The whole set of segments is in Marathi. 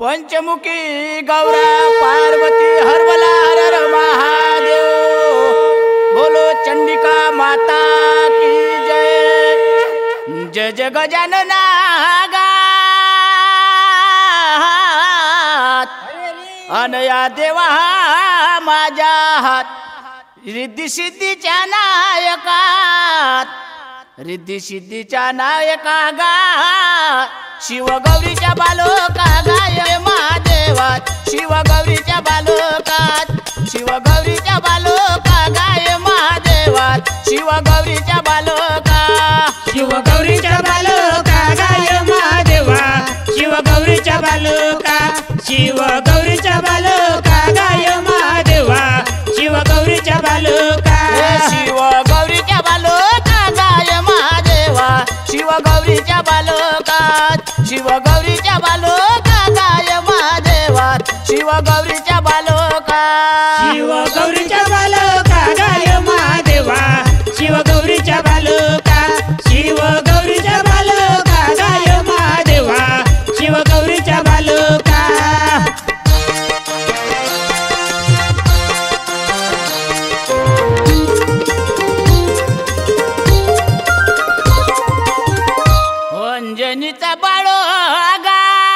पंचमुखी गौरा पार्वती हरवला हर हर महादेव। बोलो चंडिका माता की जय। जय जय गजानना गात अनया देवा माझ्या हात रिद्धी सिद्धीच्या नायकात रिद्धी सिद्धीच्या नायका गा शिव गौरीच्या बालोकात गाय महादेवात शिव गौरीच्या बालोकात शिव गौरीच्या बालोकात गाय महादेवात शिव गौरीच्या बालोकात शिव गौरीच्या बालोकात गाय महादेवा शिव गौरीच्या बालोकात शिव गौरीच्या बालोकात गाय महादेवा शिव गौरीच्या बालोकात शिव गौरीच्या बालोकात गाय महादेवा शिव गौरीच्या बालोकात शिव गौरीच्या बालोकात गाय महादेवात शिव गौरीच्या बालोकात शिव गौरीच्या बालोकात गाय महादेवा शिव गौरीच्या बालोकात शिव गौरीच्या बालोकात गाय महादेवा शिव गौरीच्या बालोकात अंजनीचा बाळो गा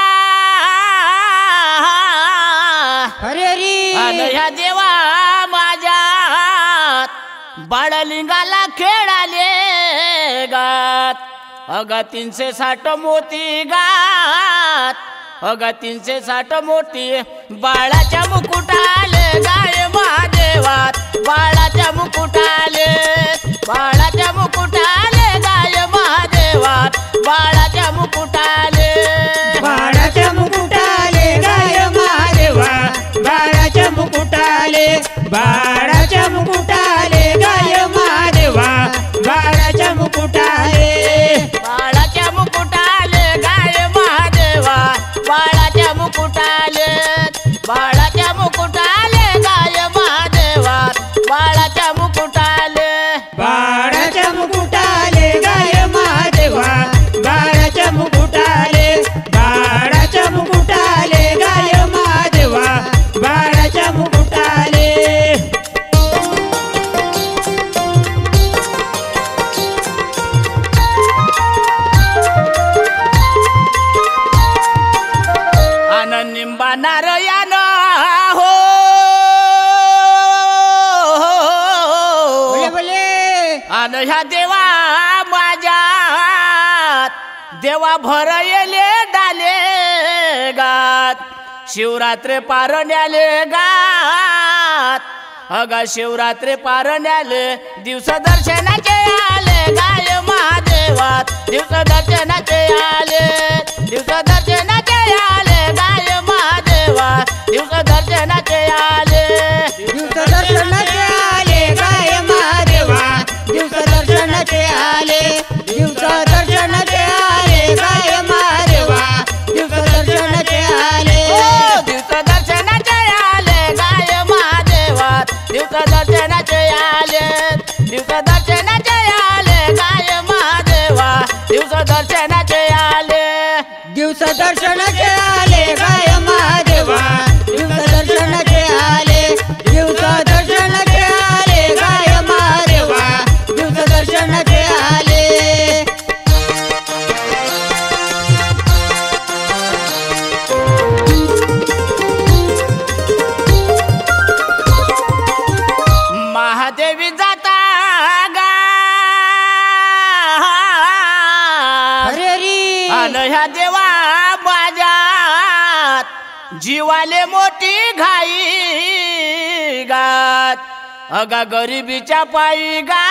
हरेरी ह्या देवा माझ्यात बाळलिंगाला खेळाले गात अग 360 मोती गात अग 360 मोती बाळाच्या मुकुटाले गाय महादेवात बाळाच्या मुकुटाले बाळाच्या मुकुटाले गाय महादेवात बाळाच्या मुकुटाले बाळाच्या मुकुटाले गाय महादेवा बाळाच्या मुकुटाले बाळाच्या मुकुटाले गाय महादेवा बाळाच्या मुकुटाले बाळाच्या मुकुटाले गाय महादेवा बाळाच्या मुकुटाले बाळाच्या मुकुटाले गाय महादेवा बाळाच्या मुकुटाले बाळाच्या मुकुटाले गाय महादेवा बाळाच्या मुकुटाले बाळाच्या मुकुटाले गाय महादेवा बाळाच्या मुकुटाले आनंदिंबा नारायण हो बोले बोले आन ह्या देवा माझ्यात देवा भरयले डाले गात शिवरात्री पारण्याले गात अगा शिवरात्री पारण्याले दिवस दर्शनाचे आले गाय महादेवात दिवस दर्शनाचे आले दिवस दर्शनाचे आले गाय महादेवा दिवस दर्शनाचे आले दिवस दर्शनाचे आले गाय महादेवा दिवस दर्शनाचे आले दिवस दर्शनाचे आले गाय महादेवा दिवस दर्शनाचे आले दिवस दर्शनाचे आले गाय महादेवात दिवस दर्शनाचे आले दिवस दर्शनाचे आले गाय महादेवा दिवस दर्शनाचे आले दिवस दर्शनाचे आले गाय महादेवा दिवस दर्शनाचे आले दिवस दर्शनाचे आले गाय महादेवा दिवस दर्शनाचे आले महादेवी जाता गा हरेरी अन ह्या देवा माझ्यात जीवाले मोठी घाई गात अगा गरिबीच्या पायी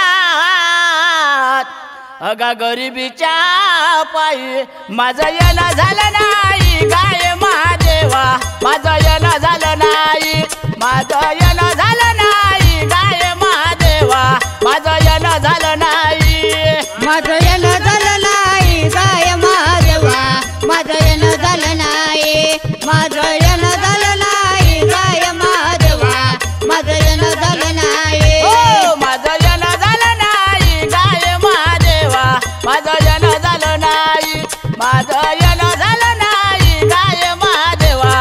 गात अगा गरिबीच्या पायी माझं येणं झालं नाही गाय महादेवा माझं येणं झालं नाही माझं येणं झालं नाही गाय महादेवा माझं येणं झालं नाही माझं येणं झालं नाही गाय महादेवा माझं येणं झालं नाही माझं येणं झालं नाही गाय महादेवा माझं येणं झालं नाही हो माझं येणं झालं नाही गाय महादेवा माझं येणं झालं नाही माझं येणं झालं नाही गाय महादेवा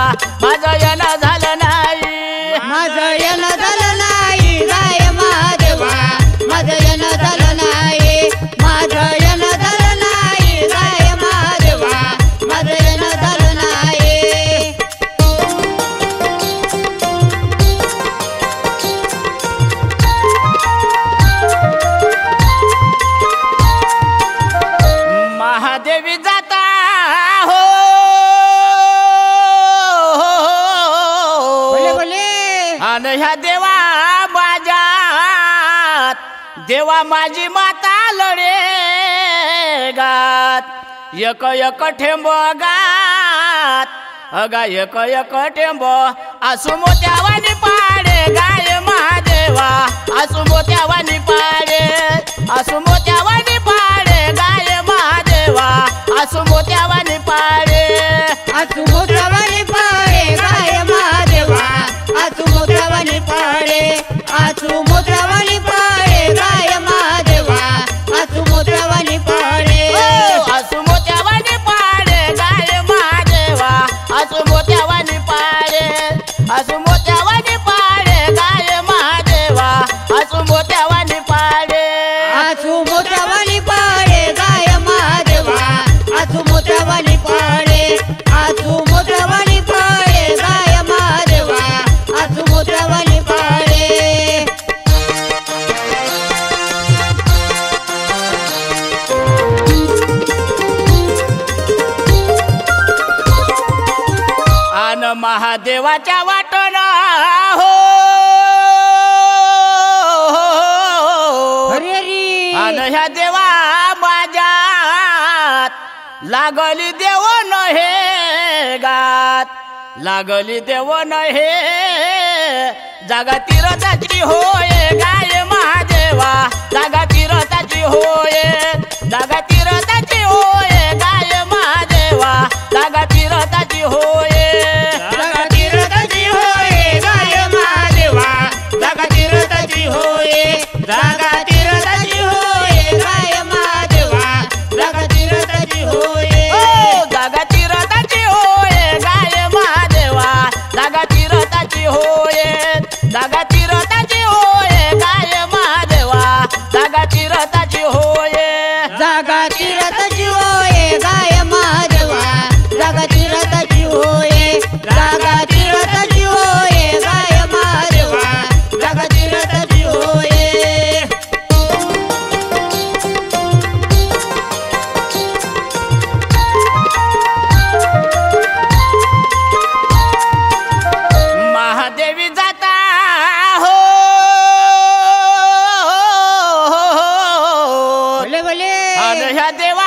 अन ह्या देवा माझ्यात देवा माझी माता लढे गात एक एक ठेंब गात अगा एक एक ठेंब आसू मोत्यावानी पाडे गाय महादेवा आसू मोत्यावानी पाडे आसू मोत्यावानी पाडे गाय महादेवा आसू मोत्यावानी पाडे आसू मोत्यावानी पाडे गाय महादेवा आसू मोत्यावानी पाडे आसू मोत्यावानी पाडे गाय महादेवा आसू मोत्यावानी पाडे आसू मोत्यावानी पाडे गाय महादेवा आसू मोत्यावानी पाडे आसू मोत्यावानी पाडे गाय महादेवा आसू मोत्यावानी पाडे आसू मोत्यावानी पाडे गाय महादेवा आसू मोत्यावानी पाडे आसू मोत्यावानी पाडे गाय महादेवा आसू मोत्यावानी पाडे आन महादेवाच्या वाटण हो हरिहरी आन ह्या देवा माझ्यात लागली देव नहे गात लागली देव नहे जागा तीरथाची होय गाय महादेवा जागा तीरथाची होय जागा तीरथाची होय गाय महादेवा जागा तीरथाची होय जागा तीरथाची होय गाय महादेवा जागा तीरथाची होय जागा तीरथाची होय गाय महादेवा जागा तीरथाची होय जागा तीरथाची होय गाय महादेवा जागा तीरथाची होय जागा तीरथाची होय गाय महादेवा जागा तीरथाची होय जागा तीरथाची होय गाय महादेवा जागा तीरथाची होय जागा तीरथाची होय गाय महादेवा जागा तीरथाची होय महादेवी जाता हो भले भले अन ह्या देवा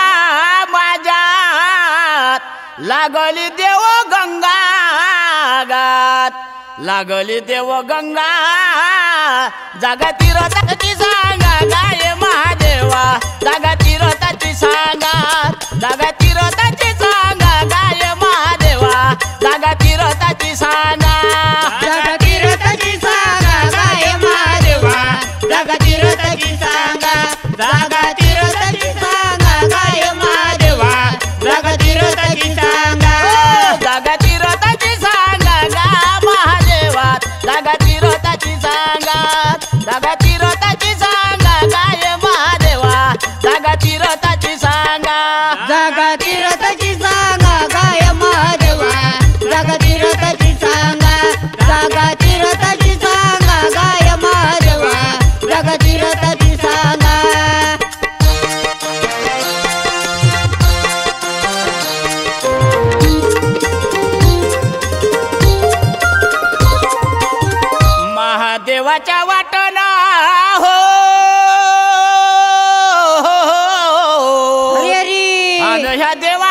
माझ्यात लागली देव गंगा गात लागली देव गंगा जागा तीरथाची सांगा गाय महादेवा जागा तीरथाची सांगा जागा तीरथाची सांगा गाय महादेवा जागा तीरथाची सांगा जागा तीरथाची सांगा गाय महादेवा जागा तीरथाची सांगा जागा तीरथाची सांगा गाय महादेवा जागा तीरथाची सांगा जागा तीरथाची सांगा गा महादेवा जागा तीरथाची सांगा जागा तीरथाची सांगा गाय महादेवा जागा तीरथाची सांगा जागा तीरथाची सांगा गाय महादेवा जागा तीरथाची सांगा जागा तीरथाची सांगा गाय महादेवा जागा तीरथाची सांगा महादेवाच्या वाटण हो हरिहरी अन ह्या देवा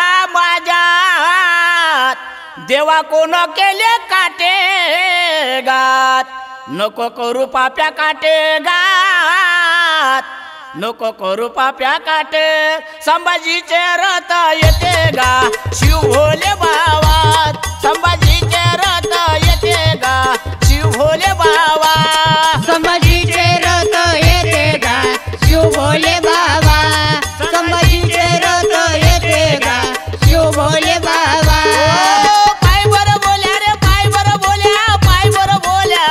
माझ्यात देवा कोण केले काटे गात नको करू पाप्या काटे गात नको करू पाप्या काटे संभाजीचे रथ येते गा शिव भोले भावात संभाजीचे रथ येते गा शिव भोले बाबा संभाजीचे रथ येते गा शिव भोले बाबा संभाजीचे रथ येते गा शिव भोले बाबा पाय बरं बोल्या रे पाय बरं बोल्या पाय बरं बोल्या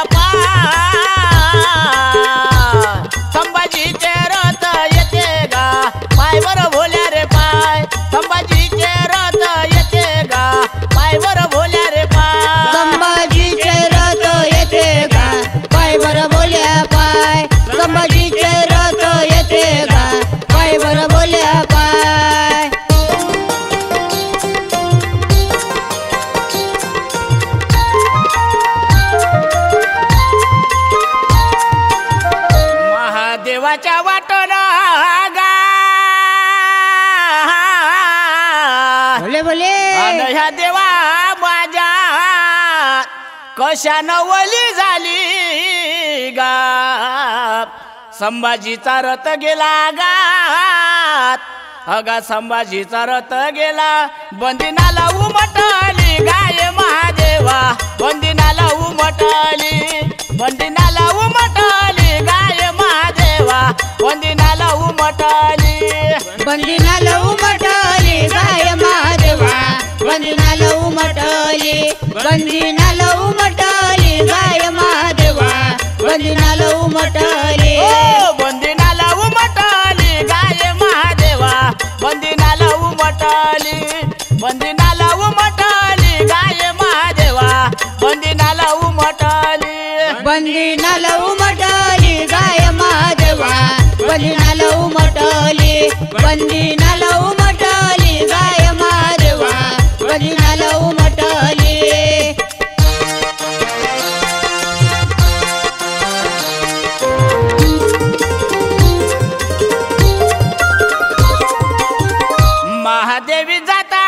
पाय संभाजीचे रथ येते गा पाय बरं बोल्या रे पाय संभाजीचे रथ येते गा देवा माझ्या कशानं वली झाली गात संभाजीचा रथ गेला गात अगा संभाजीचा रथ गेला बंदिनाला उमटली गाय महादेवा बंदिनाला उमटली बंदिनाला उमटली गाय महादेवा बंदिनाला उमटली बंदिनाला उमटली गाय महादेवा बंदिनाला उमटली बंदिनाला उमटली गाय महादेवा बंदिनाला उमटली ओ बंदिनाला उमटली गाय महादेवा बंदिनाला उमटली बंदिनाला उमटली गाय महादेवा बंदिनाला उमटली बंदिनाला उमटली गाय महादेवा बंदिनाला उमटली बंदिनाला उमटली गाय महादेवा बंदिनाला उमटली महादेवी जाता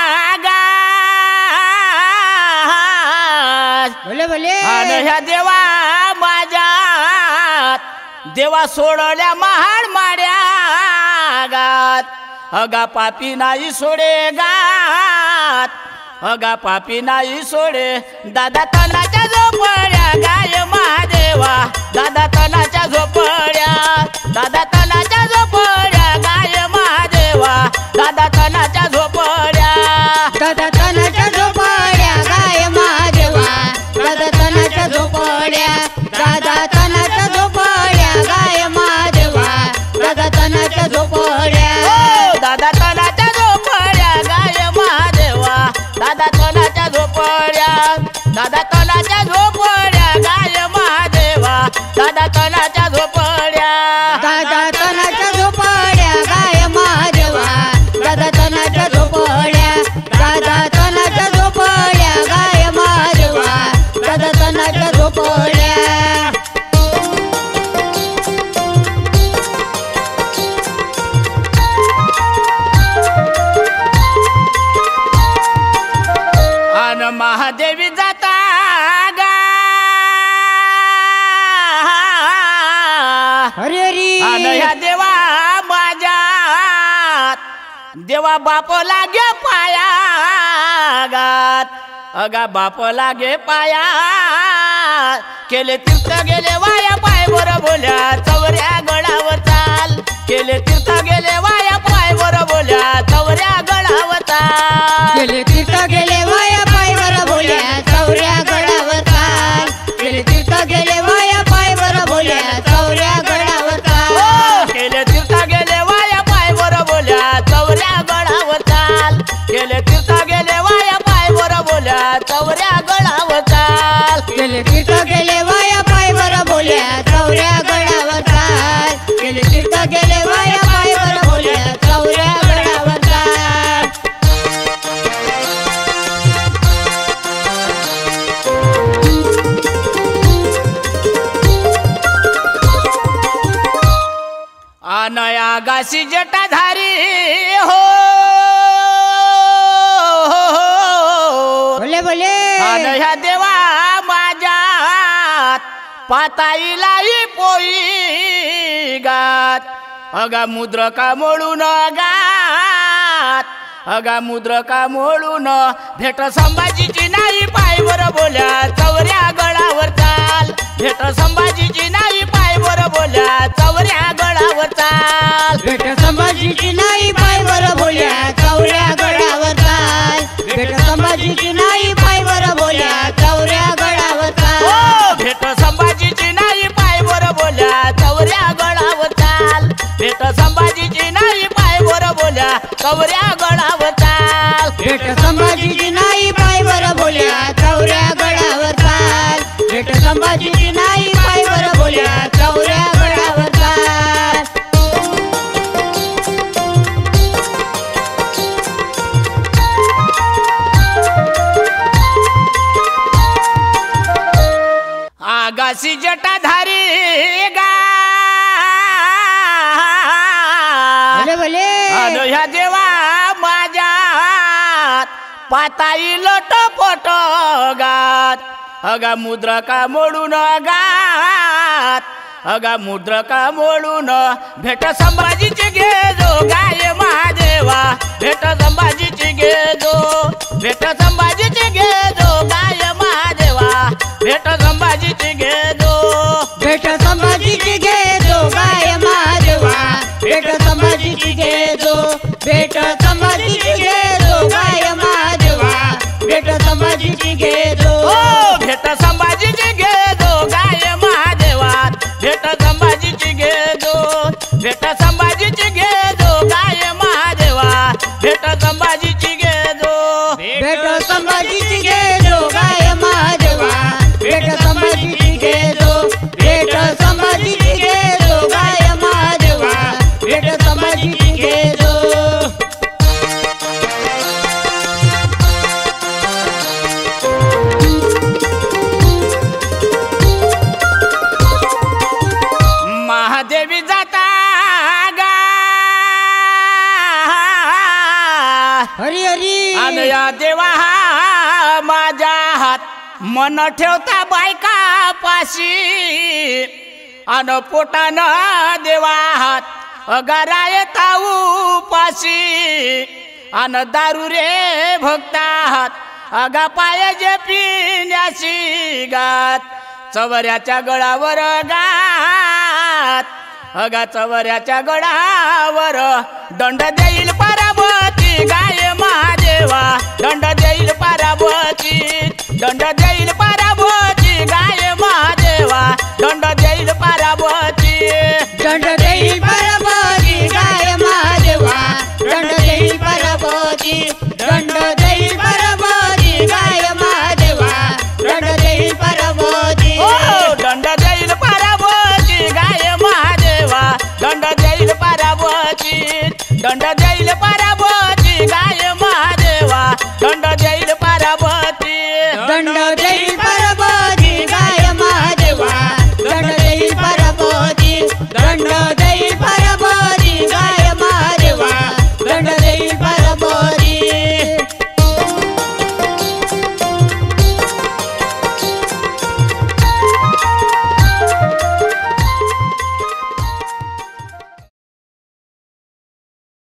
बोले बोले आणि ह्या देवा माझ्या देवा सोडल्या महाड माड्या गात अगा पापी नाही सोडे गात अगा पापी नाही सोडे दादा तलाच्या झोपड्या गाय महादेवा दादा तलाच्या झोपड्या दादा तलाच्या झोपड्या गाय महादेवा दादा तलाच्या झोपड्या दादा तनाच्या झोपड्या गाय महादेवा दादा तनाच्या झोपड्या दादा तनाच्या झोपड्या गाय महादेवा दादा तनाच्या झोपड्या ओ दादा तलाच्या झोपड्या गाय महादेवा दादा तलाच्या झोपड्या दादा तलाच्या झोपड्या गाय महादेवा दादा तलाच्या झोपड्या दादा तनाच्या झोपड्या गाय महादेवा दादा तनाच्या झोपड्या दादा तनाच्या झोपड्या गाय महादेवा दादा तनाच्या झोपड्या अन महादेवी जाता गा हरी हरी अन ह्या देवा माझ्या देवा बाप लागे पाया गात अगा बाप लागे पाया केले तीर्थ गेले वाया पाय बर बोल्या चवऱ्या गडावर चाल केले तीर्थ गेले वाया पाय बर बोल्या चवऱ्या गडावर चाल गेले तीर्थ गेले वाया पाय बर बोल्या चौऱ्या गडावर चाल गेले तीर्थ गेले वाया पाय बर बोल्या चौऱ्या गडावर चाल ओ केले तीर्थ गेले वाया पाय बर बोल्या चवऱ्या गडावर चाल केले तीर्थ गेले वाया पाय बर बोल्या चवऱ्या गडावर चाल गेले तीर्थ गेले वाया पाय बर बोल्या चौऱ्या गडावर चाल गेले तीर्थ गेले वाया पाय बर बोल्या चौऱ्या गडावर चाल अनया गासी जटाधारी हो बोले बोले अनया देवा माझ्यात पाताईलाई पोई गात अगा मुद्रका मोडून गात अगा मुद्रका मोडून भेट संभाजीची नाही पायवर बोल्या चवऱ्या गडावर चाल भेट संभाजीची नाही पायवर बोल्या चवऱ्या गडावर चाल भेट संभाजीची नाही पाय बर बोल्या चौऱ्या गडावर चाल भेट संभाजीची नाही पाय बर बोल्या चौऱ्या गडावर चाल ओ भेट संभाजीची नाही पायवर बोल्या चवऱ्या गडावर चाल भेट संभाजीची नाही पायवर बोल्या चवऱ्या गडावर चाल भेट संभाजीची नाही पाय बर बोल्या चौऱ्या गडावर चाल भेट संभाजीची नाही पाय बर बोल्या चौऱ्या गडावर चाल आगासी जटाधारी गा बोले बोले अन ह्या देवा माझ्या पात ताई लटपट गात अगा मुद्रका मोडून गात अगा मुद्रका मोडून भेट संभाजीची घे जो गाय महादेवा भेट संभाजीची घे जो भेट संभाजीची घे जो गाय महादेवा भेट संभाजीची घे जो भेट संभाजीची घे जो गाय महादेवा भेट संभाजीची घे जो भेट संभाजीची घे जो गाय महादेवा भेट संभाजीची घे जो भेट संभाजीची घे जो गाय महादेवा भेट संभाजीची घे जो भेट संभाजीची घे जो गाय महादेवा भेट संभाजीची घे जो भेट संभाजीची घे जो गाय महादेवा भेट संभाजीची घे जो भेट संभाजीची घे जो गाय महादेवा भेट संभाजीची घे जो महादेवी जाता गा हरी हरी अनया देवा माझ्या हात मन ठेवता बायका पाशी अन पोटान देवा हात अगाराय ताऊ पाशी अन दारू रे भक्ता हात अगा पायाचे पिण्याशी गात चवऱ्याच्या गळावर गात अगा चवऱ्याच्या गळावर दंड देईल पार्वती गाय महादेवा दंड देईल पार्वती दंड देईल पार्वती गाय महादेवा दंड देईल पार्वती दंड देईल पार्वती गाय महादेवा दंड देईल पार्वती दंड देईल पार्वती गाय महादेवा दंड देईल पार्वती दंड देईल पार्वती गाय महादेवा दंड देईल पार्वती दंड देईल पार्वती गाय महादेवा दंड देईल पार्वती